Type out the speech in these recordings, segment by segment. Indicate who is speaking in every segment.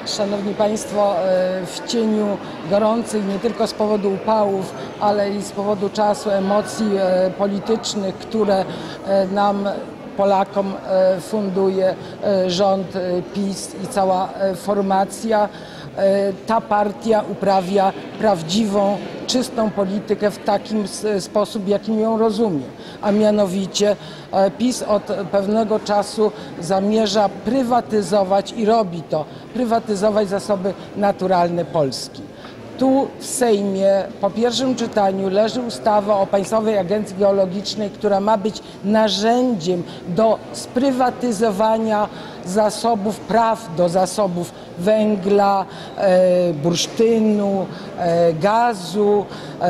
Speaker 1: Szanowni Państwo, w cieniu gorących nie tylko z powodu upałów, ale i z powodu czasu, emocji politycznych, które nam, Polakom, funduje rząd PiS i cała formacja, ta partia uprawia prawdziwą, czystą politykę w takim sposób, jakim ją rozumie. A mianowicie PiS od pewnego czasu zamierza prywatyzować i robi to, prywatyzować zasoby naturalne Polski. Tu w Sejmie po pierwszym czytaniu leży ustawa o Państwowej Agencji Geologicznej, która ma być narzędziem do sprywatyzowania zasobów, praw do zasobów węgla, bursztynu, gazu,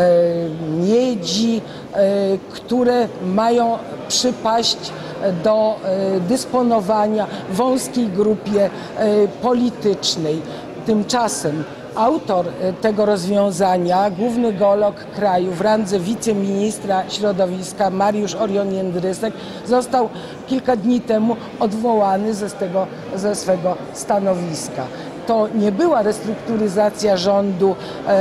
Speaker 1: miedzi, które mają przypaść do dysponowania wąskiej grupie politycznej. Tymczasem autor tego rozwiązania, główny geolog kraju w randze wiceministra środowiska Mariusz Orion-Jędrysek, został kilka dni temu odwołany ze swego stanowiska. To nie była restrukturyzacja rządu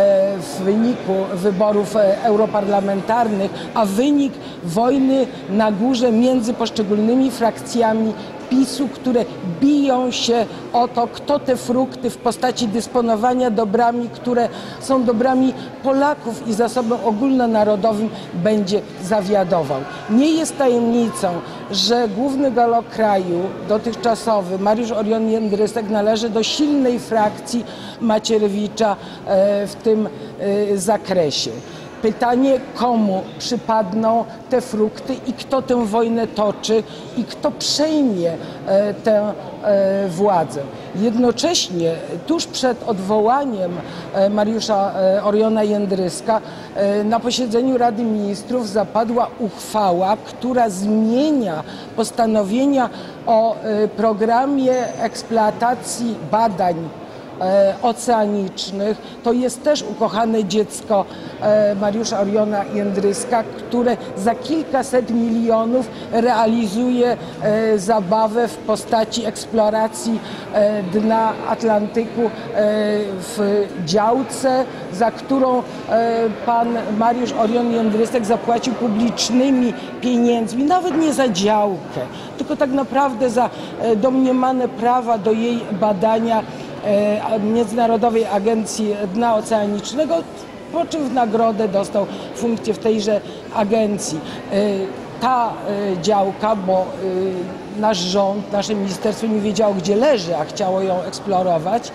Speaker 1: w wyniku wyborów europarlamentarnych, a wynik wojny na górze między poszczególnymi frakcjami PiS-u, które biją się o to, kto te frukty w postaci dysponowania dobrami, które są dobrami Polaków i zasobem ogólnonarodowym, będzie zawiadował. Nie jest tajemnicą, że główny geolog kraju, dotychczasowy Mariusz Orion-Jędrysek, należy do silnej frakcji Macierewicza w tym zakresie. Pytanie, komu przypadną te frukty i kto tę wojnę toczy i kto przejmie tę władzę. Jednocześnie tuż przed odwołaniem Mariusza Oriona-Jędryska na posiedzeniu Rady Ministrów zapadła uchwała, która zmienia postanowienia o programie eksploatacji badań oceanicznych. To jest też ukochane dziecko Mariusza Oriona-Jędryska, które za kilkaset milionów realizuje zabawę w postaci eksploracji dna Atlantyku w działce, za którą pan Mariusz Orion-Jędrysek zapłacił publicznymi pieniędzmi, nawet nie za działkę, tylko tak naprawdę za domniemane prawa do jej badania Międzynarodowej Agencji Dna Oceanicznego, po czym w nagrodę dostał funkcję w tejże agencji. Ta działka, bo nasz rząd, nasze ministerstwo nie wiedziało, gdzie leży, a chciało ją eksplorować,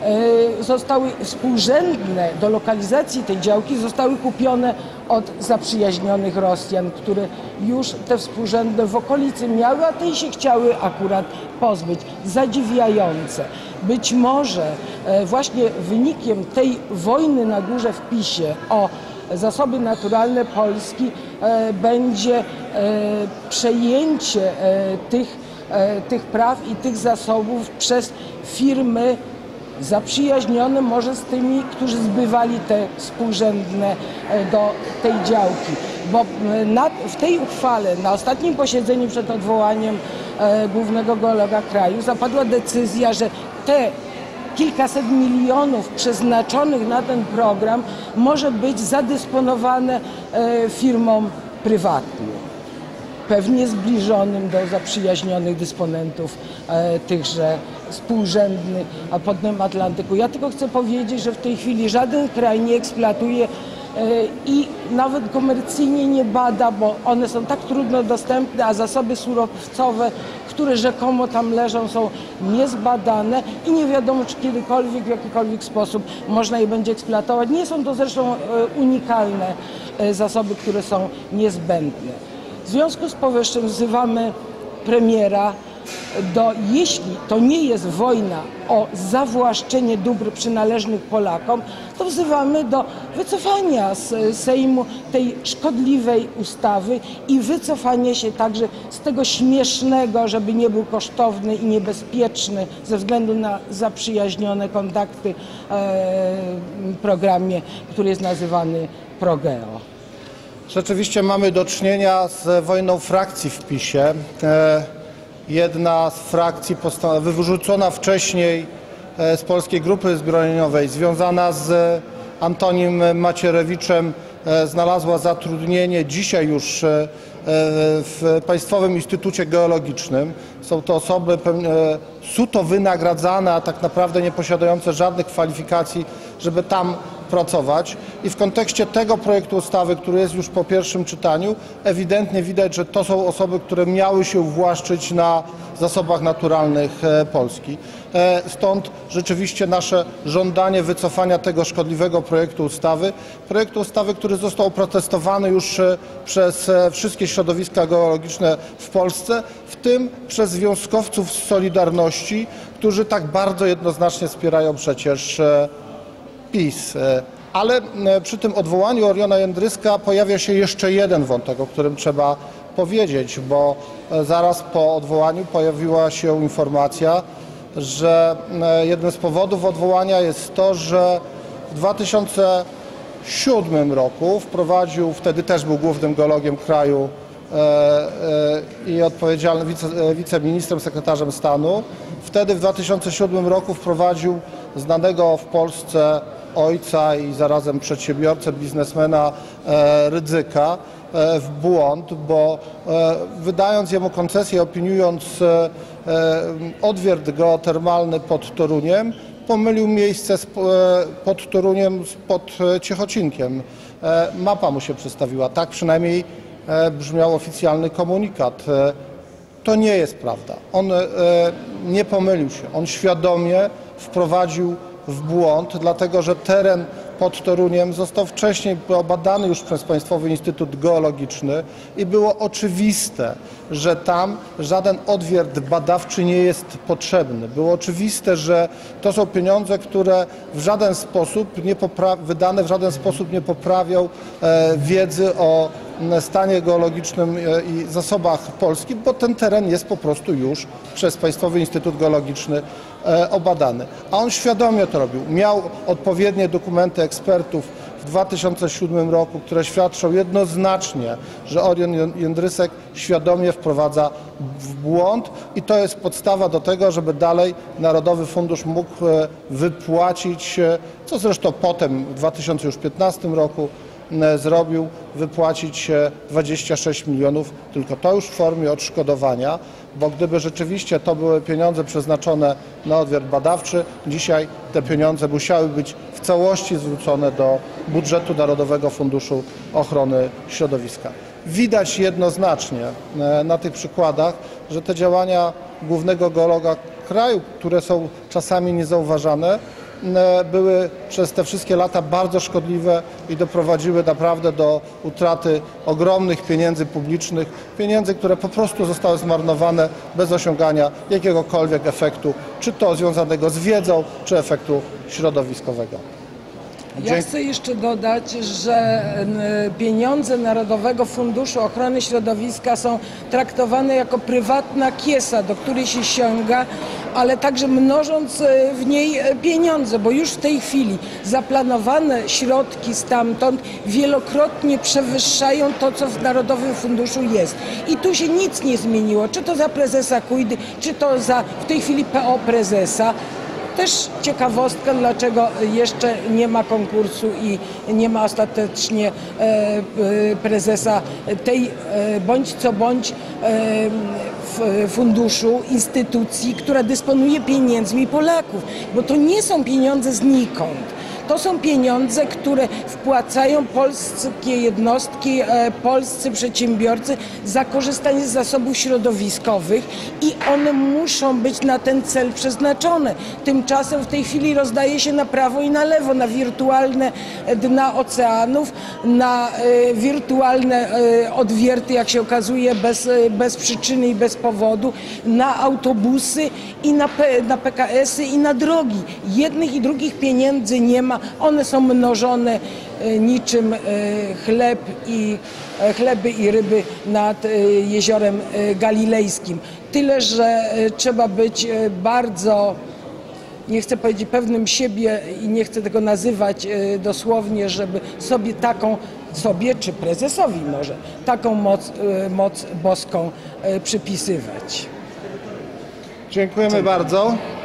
Speaker 1: zostały współrzędne do lokalizacji tej działki, zostały kupione od zaprzyjaźnionych Rosjan, które już te współrzędne w okolicy miały, a tej się chciały akurat pozbyć. Zadziwiające. Być może właśnie wynikiem tej wojny na górze w PiS-ie o zasoby naturalne Polski będzie przejęcie tych praw i tych zasobów przez firmy zaprzyjaźnione może z tymi, którzy zbywali te współrzędne do tej działki. Bo w tej uchwale, na ostatnim posiedzeniu przed odwołaniem głównego geologa kraju, zapadła decyzja, że te kilkaset milionów przeznaczonych na ten program może być zadysponowane firmom prywatnym, pewnie zbliżonym do zaprzyjaźnionych dysponentów tychże współrzędnych pod dnem Atlantyku. Ja tylko chcę powiedzieć, że w tej chwili żaden kraj nie eksploatuje i nawet komercyjnie nie bada, bo one są tak trudno dostępne, a zasoby surowcowe, które rzekomo tam leżą, są niezbadane i nie wiadomo, czy kiedykolwiek, w jakikolwiek sposób można je będzie eksploatować. Nie są to zresztą unikalne zasoby, które są niezbędne. W związku z powyższym wzywamy premiera jeśli to nie jest wojna o zawłaszczenie dóbr przynależnych Polakom, to wzywamy do wycofania z Sejmu tej szkodliwej ustawy i wycofania się także z tego śmiesznego, żeby nie był kosztowny i niebezpieczny ze względu na zaprzyjaźnione kontakty programie, który jest nazywany ProGeo.
Speaker 2: Rzeczywiście mamy do czynienia z wojną frakcji w PiS-ie. Jedna z frakcji wyrzucona wcześniej z Polskiej Grupy Zbrojeniowej, związana z Antonim Macierewiczem, znalazła zatrudnienie dzisiaj już w Państwowym Instytucie Geologicznym. Są to osoby suto wynagradzane, a tak naprawdę nie posiadające żadnych kwalifikacji, żeby tam pracować. I w kontekście tego projektu ustawy, który jest już po pierwszym czytaniu, ewidentnie widać, że to są osoby, które miały się uwłaszczyć na zasobach naturalnych Polski. Stąd rzeczywiście nasze żądanie wycofania tego szkodliwego projektu ustawy, który został oprotestowany już przez wszystkie środowiska geologiczne w Polsce, w tym przez związkowców z Solidarności, którzy tak bardzo jednoznacznie wspierają przecież PiS. Ale przy tym odwołaniu Oriona Jędryska pojawia się jeszcze jeden wątek, o którym trzeba powiedzieć, bo zaraz po odwołaniu pojawiła się informacja, że jednym z powodów odwołania jest to, że w 2007 roku wprowadził, wtedy też był głównym geologiem kraju i odpowiedzialnym wiceministrem, sekretarzem stanu, wtedy w 2007 roku wprowadził znanego w Polsce ojca i zarazem przedsiębiorcę, biznesmena Rydzyka w błąd, bo wydając jemu koncesję, opiniując odwiert geotermalny pod Toruniem, pomylił miejsce pod Toruniem pod Ciechocinkiem. Mapa mu się przedstawiła, tak przynajmniej brzmiał oficjalny komunikat. To nie jest prawda. On nie pomylił się, on świadomie wprowadził w błąd, dlatego że teren pod Toruniem został wcześniej obadany już przez Państwowy Instytut Geologiczny i było oczywiste, że tam żaden odwiert badawczy nie jest potrzebny. Było oczywiste, że to są pieniądze, które w żaden sposób wydane w żaden sposób nie poprawią wiedzy o stanie geologicznym i zasobach Polski, bo ten teren jest po prostu już przez Państwowy Instytut Geologiczny obadany. A on świadomie to robił. Miał odpowiednie dokumenty ekspertów w 2007 roku, które świadczą jednoznacznie, że Orion Jędrysek świadomie wprowadza w błąd i to jest podstawa do tego, żeby dalej Narodowy Fundusz mógł wypłacić, co zresztą potem w 2015 roku zrobił, wypłacić 26 milionów, tylko to już w formie odszkodowania, bo gdyby rzeczywiście to były pieniądze przeznaczone na odwiert badawczy, dzisiaj te pieniądze musiały być w całości zwrócone do budżetu Narodowego Funduszu Ochrony Środowiska. Widać jednoznacznie na tych przykładach, że te działania głównego geologa kraju, które są czasami niezauważane, były przez te wszystkie lata bardzo szkodliwe i doprowadziły naprawdę do utraty ogromnych pieniędzy publicznych, pieniędzy, które po prostu zostały zmarnowane bez osiągania jakiegokolwiek efektu, czy to związanego z wiedzą, czy efektu środowiskowego.
Speaker 1: Ja chcę jeszcze dodać, że pieniądze Narodowego Funduszu Ochrony Środowiska są traktowane jako prywatna kiesa, do której się sięga, ale także mnożąc w niej pieniądze, bo już w tej chwili zaplanowane środki stamtąd wielokrotnie przewyższają to, co w Narodowym Funduszu jest. I tu się nic nie zmieniło, czy to za prezesa Kujdy, czy to za w tej chwili PO prezesa. Też ciekawostka, dlaczego jeszcze nie ma konkursu i nie ma ostatecznie prezesa tej bądź co bądź funduszu, instytucji, która dysponuje pieniędzmi Polaków, bo to nie są pieniądze znikąd. To są pieniądze, które wpłacają polskie jednostki, polscy przedsiębiorcy za korzystanie z zasobów środowiskowych i one muszą być na ten cel przeznaczone. Tymczasem w tej chwili rozdaje się na prawo i na lewo, na wirtualne dna oceanów, na wirtualne odwierty, jak się okazuje, bez przyczyny i bez powodu, na autobusy i na PKS-y i na drogi. Jednych i drugich pieniędzy nie ma. One są mnożone niczym chleby i ryby nad Jeziorem Galilejskim. Tyle, że trzeba być bardzo, nie chcę powiedzieć pewnym siebie i nie chcę tego nazywać dosłownie, żeby sobie czy prezesowi może taką moc boską przypisywać.
Speaker 2: Dziękujemy bardzo.